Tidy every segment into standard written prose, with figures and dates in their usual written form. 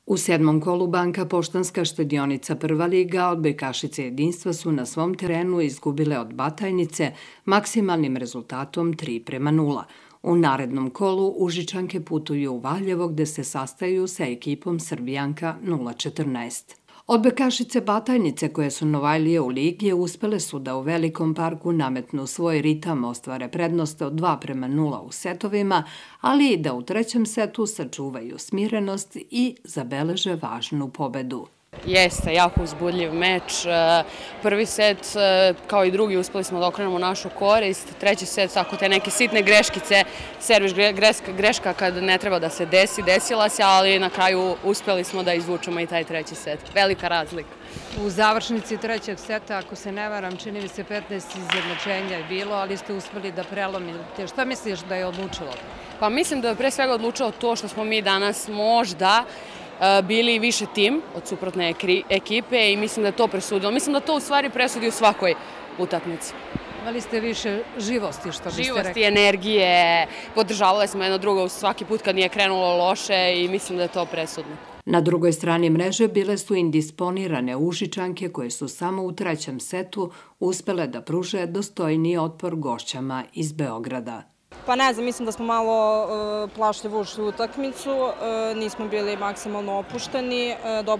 U 7. kolu Banka Poštanska štedionica Prva liga odbojkašice Jedinstva su na svom terenu izgubile od Batajnice maksimalnim rezultatom 3:0. U narednom kolu Užičanke putuju u Valjevo gde se sastaju sa ekipom Srbijanka 014. Odbojkašice Batajnice, koje su novajlije u ligi, uspele su da u Velikom parku nametnu svoj ritam, ostvare prednost od 2:0 u setovima, ali i da u trećem setu sačuvaju smirenost i zabeleže važnu pobedu. Jeste, jako uzbudljiv meč. Prvi set, kao i drugi, uspeli smo da okrenemo našu korist. Treći set, tako te neke sitne greškice, servis greška kad ne treba da se desi, desila se, ali na kraju uspeli smo da izvučemo i taj treći set. Velika razlika. U završnici trećeg seta, ako se ne varam, čini mi se 15 izjednačenja je bilo, ali ste uspeli da prelomite. Šta misliš da je odlučilo? Pa mislim da je pre svega odlučilo to što smo mi danas možda bili više tim od suprotne ekipe i mislim da je to presudilo. Mislim da to u stvari presudi u svakoj utakmici. Imali ste više živosti, što biste rekli? Živosti, energije, podržavali smo jedno drugo svaki put kad nije krenulo loše i mislim da je to presudno. Na drugoj strani mreže bile su indisponirane Užičanke koje su samo u trećem setu uspele da pruže dostojniji otpor gošćama iz Beograda. Pa ne znam, mislim da smo malo plašljivo ušli u utakmicu, nismo bili maksimalno opušteni,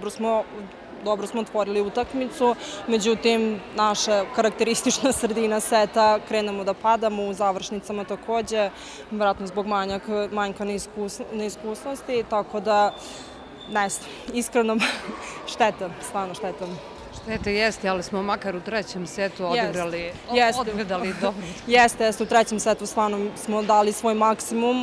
dobro smo otvorili utakmicu, međutim naša karakteristična sredina seta krenemo da padamo, u završnicama takođe, vjerojatno zbog manjka neiskusnosti, tako da ne znam, iskreno šteta, stvarno šteta. Šteta jeste, ali smo makar u trećem setu odgledali dobro. Jeste, u trećem setu stvarno smo dali svoj maksimum,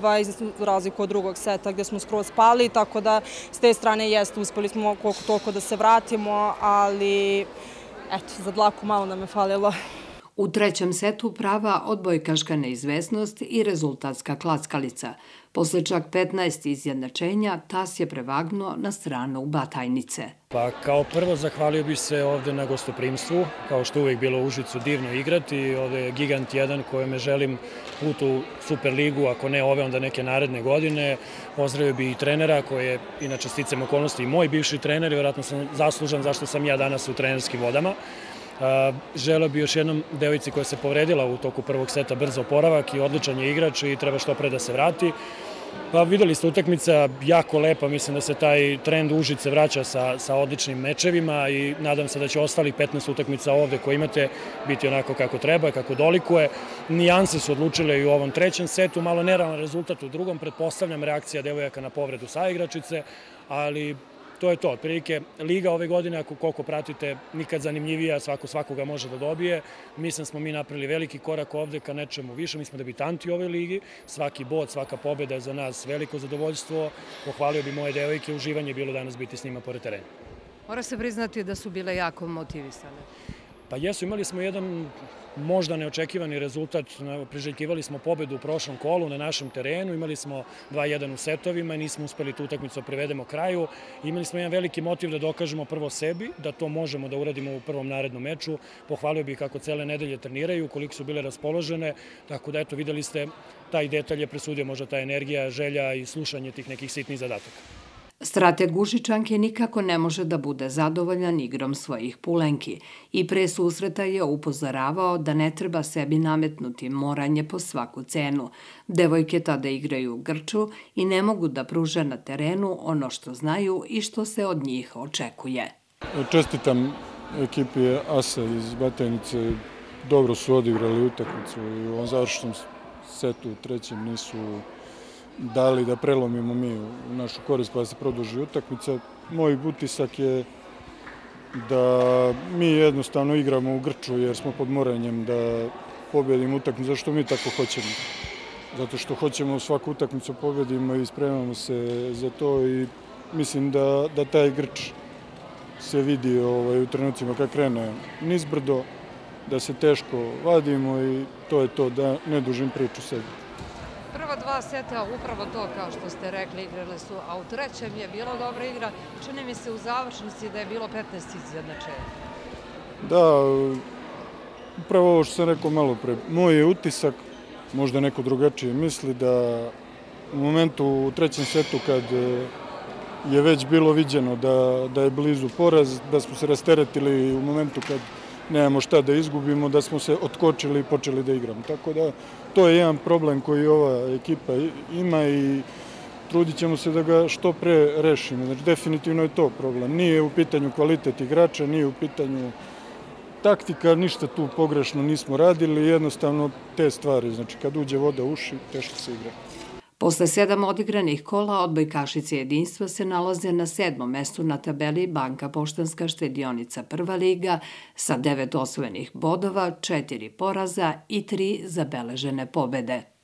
u razliku od drugog seta gdje smo skroz pali, tako da s te strane jeste, uspeli smo koliko toliko da se vratimo, ali eto, za dlaku malo nam je falilo. U trećem setu prava odbojkaška neizvesnost i rezultatska klackalica. Posle čak 15 izjednačenja, tas je prevagnuo na stranu Batajnice. Pa kao prvo zahvalio bih se ovde na gostoprimstvu, kao što uvijek bilo u Užicu divno igrati. Ovde je gigant jedan kojome želim put u Superligu, ako ne ove, onda neke naredne godine. Pozdravio bih i trenera koji je, inače sticam okolnosti, i moj bivši trener i vjerojatno sam zaslužan zašto sam ja danas u trenerskim vodama. Želeo bi još jednom devojci koja se povredila u toku prvog seta brzo oporavak i odličan je igrač i treba što pre da se vrati. Pa videli ste, utakmica jako lepa, mislim da se taj trend Užice vraća sa odličnim mečevima i nadam se da će ostalih 15 utakmica ovde koje imate biti onako kako treba, kako dolikuje. Nijanse su odlučile i u ovom trećem setu, malo nerealan rezultat u drugom, pretpostavljam reakcija devojaka na povredu saigračice, ali to je to. Otprilike, liga ove godine, ako koliko pratite, nikad zanimljivija, svako svakoga može da dobije. Mislim smo mi napravili veliki korak ovde ka nečemu više. Mi smo debitanti u ovoj ligi. Svaki bod, svaka pobjeda je za nas veliko zadovoljstvo. Pohvalio bi moje devojke, uživanje je bilo danas biti s njima pored terena. Mora se priznati da su bile jako motivisane. Pa jesu, imali smo jedan možda neočekivani rezultat, priželjkivali smo pobedu u prošlom kolu na našem terenu, imali smo 2:1 u setovima i nismo uspeli tu utakmicu da privedemo kraju. Imali smo jedan veliki motiv da dokažemo prvo sebi, da to možemo da uradimo u prvom narednom meču. Pohvalio bih kako cele nedelje treniraju, koliko su bile raspoložene, tako da eto, videli ste, taj detalj je presudio možda ta energija, želja i slušanje tih nekih sitnih zadataka. Strateg Užičanke nikako ne može da bude zadovoljan igrom svojih pulenki i pre susreta je upozoravao da ne treba sebi nametnuti moranje po svaku cenu. Devojke tada igraju u grču i ne mogu da pruže na terenu ono što znaju i što se od njih očekuje. Čestitam ekipi Asa iz Batajnice, dobro su odigrali utakmicu i u ovom završnom setu u trećem nisu dali da prelomimo mi u našu korist pa da se produži utakmica. Moj utisak je da mi jednostavno igramo u grču jer smo pod moranjem da pobjedimo utakmicu. Zašto mi tako hoćemo? Zato što hoćemo svaku utakmicu pobjedimo i spremamo se za to i mislim da taj grč se vidi u trenucima kad krene nizbrdo, da se teško vadimo i to je to, da ne dužim priču sebi. Prva dva seta, upravo to kao što ste rekli, igrali su, a u trećem je bila dobra igra. Čini mi se u završnici da je bilo 15 izjednačenja. Da, upravo ovo što sam rekao malo pre. Moj je utisak, možda neko drugačije misli, da u momentu u trećem setu kad je već bilo viđeno da je blizu poraz, da smo se rasteretili u momentu kad nemamo šta da izgubimo, da smo se otkočili i počeli da igramo. Tako da to je jedan problem koji ova ekipa ima i trudit ćemo se da ga što pre rešimo. Znači, definitivno je to problem. Nije u pitanju kvalitet igrača, nije u pitanju taktika, ništa tu pogrešno nismo radili, jednostavno te stvari. Znači, kad uđe voda u uši, teško se igra. Posle 7 odigranih kola, odbojkašice Jedinstva se nalaze na 7. mestu na tabeli Banka Poštanska štedionica Prva liga sa 9 osvojenih bodova, 4 poraza i 3 zabeležene pobede.